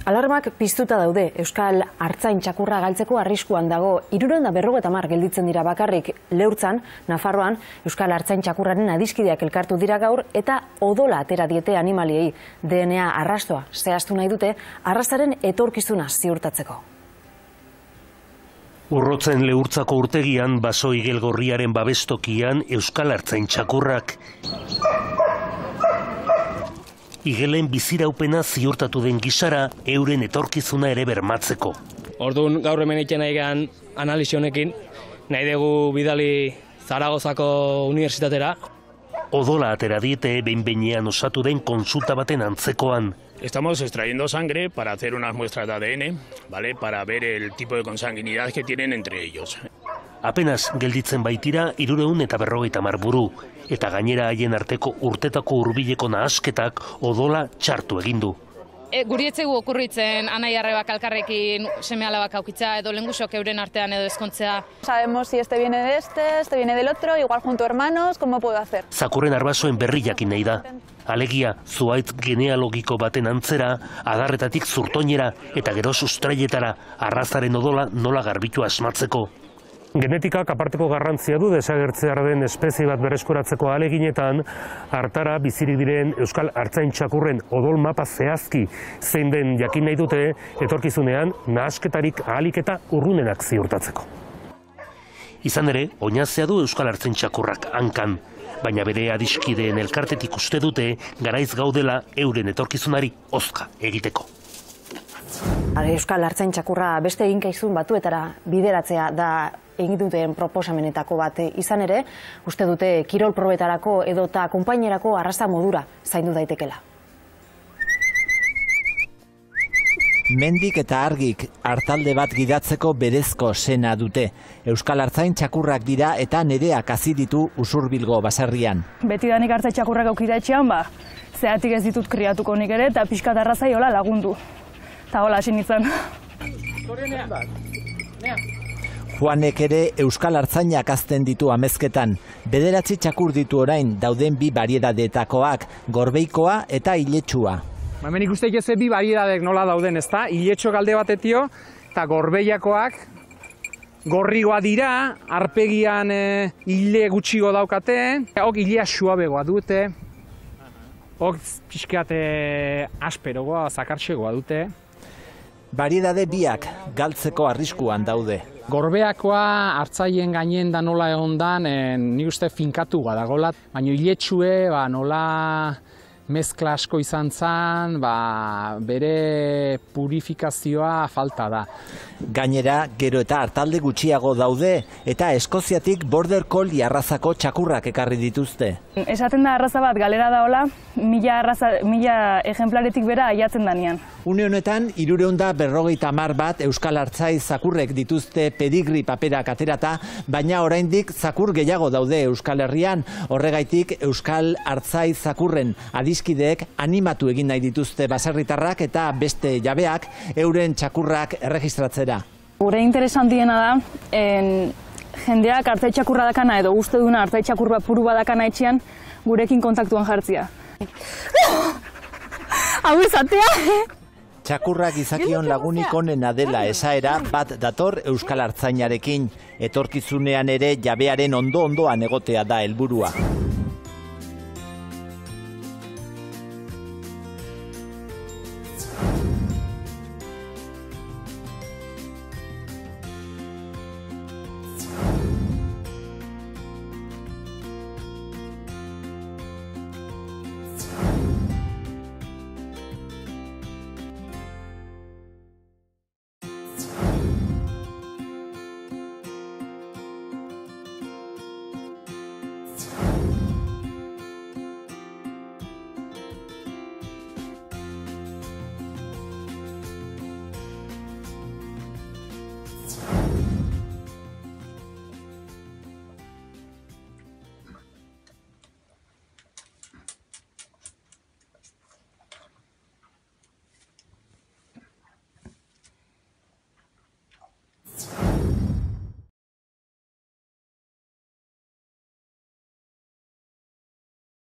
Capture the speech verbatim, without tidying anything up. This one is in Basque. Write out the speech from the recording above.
Alarmak piztuta daude, Euskal Artzain txakurra galtzeko arriskuan dago. Hirurehun eta berrogeita hamar gelditzen dira bakarrik Leurtzan, Nafarroan, Euskal Artzain txakurraren adiskideak elkartu dira gaur eta odola atera diete animaliei. D N A arrastoa zehaztu nahi dute, arrastaren etorkizuna ziurtatzeko. Urrotzen Leurtzako urtegian, baso igelgorriaren babestokian Euskal Artzain txakurrak. Igelen biziraupena ziurtatu den gisara, euren etorkizuna ere bermatzeko. Orduan gaur hemen egiten nahi gehan analizi honekin, nahi dugu bidali Zaragozako unibertsitatera. Odola atera diete behin-behinean osatu den konsulta baten antzekoan. Estamos extrayendo sangre para hacer unas muestras de A D N, ¿vale? Para ver el tipo de consanguinidad que tienen entre ellos. Apenas gelditzen baitira hirurehun eta berrogeita hamar buru, eta gainera haien arteko urtetako hurbileko nahasketak odola txartu egin du. E, guri etzegu okurritzen anai arrebak alkarrekin seme-alabak aukitza edo lengusok euren artean edo ezkontzea. Sabemos si este viene de este, este viene del otro, igual junto hermanos, ¿cómo puedo hacer? Zakurren arbasoen berri jakin nahi da. Alegia, zuhaitz genealogiko baten antzera, adarretatik zurtoinera eta gero sustraietara arrazaren odola nola garbitu asmatzeko. Genetikak aparteko garrantzia du desagertzearen espezie bat bereskuratzeko ahaleginetan, hartara bizirik diren Euskal Artzain txakurren odol mapa zehazki zein den jakin nahi dute etorkizunean nahasketarik ahalik eta urrunenak ziurtatzeko. Izan ere, oinazea du Euskal Artzain txakurrak hankan, baina bere adiskideen elkartetik uste dute garaiz gaudela euren etorkizunari hozka egiteko. Euskal Artzain txakurra beste eginkaizun batuetara bideratzea da egin duten proposamenetako bat izan ere, uste dute kirol probetarako edota konpainerako arrasta modura zaindu daitekela. Mendik eta argik artalde bat gidatzeko berezko sena dute. Euskal Artzain txakurrak dira eta nereak hasi ditu Usurbilgo baserrian. Beti danik Artzain txakurrak aukida etxean, ba, zeatik ez ditut kriatuko nik ere eta pixka arrazai hola lagundu. Eta hola hasi nintzen. Juanek ere Euskal Artzainak hazten ditu amezketan. Bederatzi txakur ditu orain dauden bi bariedadetakoak, gorbeikoa eta iletsua. Hemen ikusteik ez bi bariedadek nola dauden, ezta? Iletxo galde batetio eta gorbeiakoak gorrigoa dira, arpegian e, ile gutxigo daukate, hok ilea suabegoa dute, hok pixkat asperogoa, zakartxegoa dute. Bariedade biak galtzeko arriskuan daude. Gorbeakoa hartzaien gainen da nola egon dan, ni uste finkatu badagola, baina iletsue ba, nola mezkla asko izan zen, ba, bere purifikazioa falta da. Gainera, gero eta hartalde gutxiago daude eta Eskoziatik Border Collie arrazako txakurrak ekarri dituzte. Esaten da arraza bat galera daola, mila, arraza, mila ejemplaretik bera aiatzen danean. Une honetan, hirurehun eta berrogeita hamar bat Euskal Artzai zakurrek dituzte pedigri paperak aterata, baina oraindik zakur gehiago daude Euskal Herrian. Horregaitik Euskal Artzai zakurren adiskideek animatu egin nahi dituzte baserritarrak eta beste jabeak euren txakurrak erregistratzera. Gure interesan diena da, en, jendeak Artzai txakurra dakana edo uste duna Artzai txakurra puru badakana etxean gurekin kontaktuan jartzia. Hau izatea! Txakurrak izakion lagunik onena dela esaera bat dator Euskal Artzainarekin. Etorkizunean ere jabearen ondo-ondoan egotea da helburua.